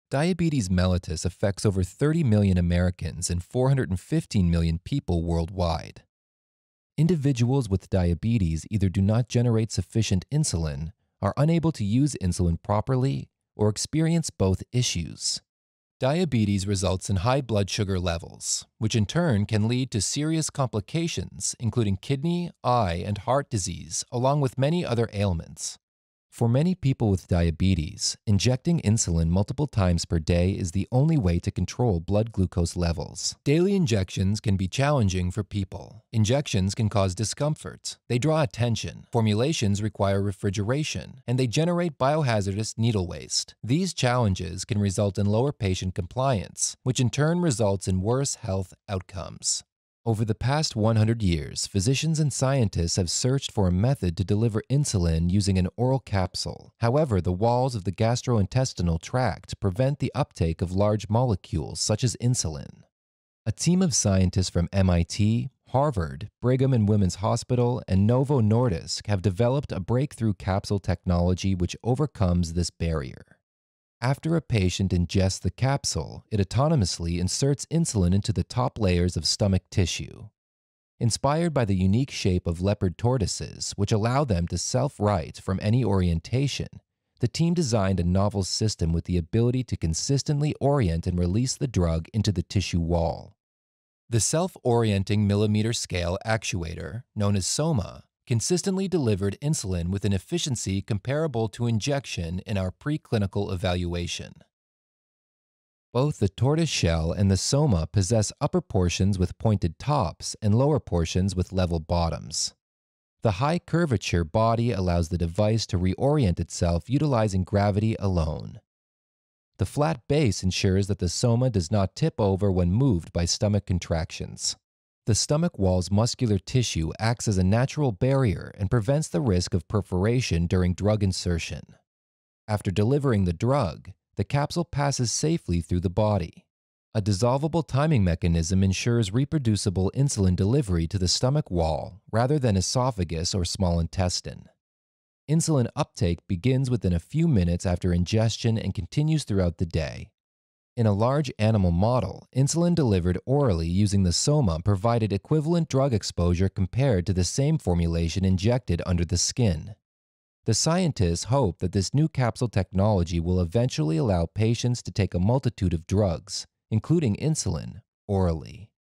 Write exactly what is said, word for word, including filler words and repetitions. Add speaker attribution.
Speaker 1: Diabetes mellitus affects over thirty million Americans and four hundred fifteen million people worldwide. Individuals with diabetes either do not generate sufficient insulin, are unable to use insulin properly, or experience both issues. Diabetes results in high blood sugar levels, which in turn can lead to serious complications, including kidney, eye, and heart disease, along with many other ailments. For many people with diabetes, injecting insulin multiple times per day is the only way to control blood glucose levels. Daily injections can be challenging for people. Injections can cause discomfort, they draw attention, formulations require refrigeration, and they generate biohazardous needle waste. These challenges can result in lower patient compliance, which in turn results in worse health outcomes. Over the past one hundred years, physicians and scientists have searched for a method to deliver insulin using an oral capsule. However, the walls of the gastrointestinal tract prevent the uptake of large molecules such as insulin. A team of scientists from M I T, Harvard, Brigham and Women's Hospital, and Novo Nordisk have developed a breakthrough capsule technology which overcomes this barrier. After a patient ingests the capsule, it autonomously inserts insulin into the top layers of stomach tissue. Inspired by the unique shape of leopard tortoises, which allow them to self-right from any orientation, the team designed a novel system with the ability to consistently orient and release the drug into the tissue wall. The self-orienting millimeter scale actuator, known as SOMA, consistently delivered insulin with an efficiency comparable to injection in our preclinical evaluation. Both the tortoise shell and the SOMA possess upper portions with pointed tops and lower portions with level bottoms. The high curvature body allows the device to reorient itself utilizing gravity alone. The flat base ensures that the SOMA does not tip over when moved by stomach contractions. The stomach wall's muscular tissue acts as a natural barrier and prevents the risk of perforation during drug insertion. After delivering the drug, the capsule passes safely through the body. A dissolvable timing mechanism ensures reproducible insulin delivery to the stomach wall rather than esophagus or small intestine. Insulin uptake begins within a few minutes after ingestion and continues throughout the day. In a large animal model, insulin delivered orally using the SOMA provided equivalent drug exposure compared to the same formulation injected under the skin. The scientists hope that this new capsule technology will eventually allow patients to take a multitude of drugs, including insulin, orally.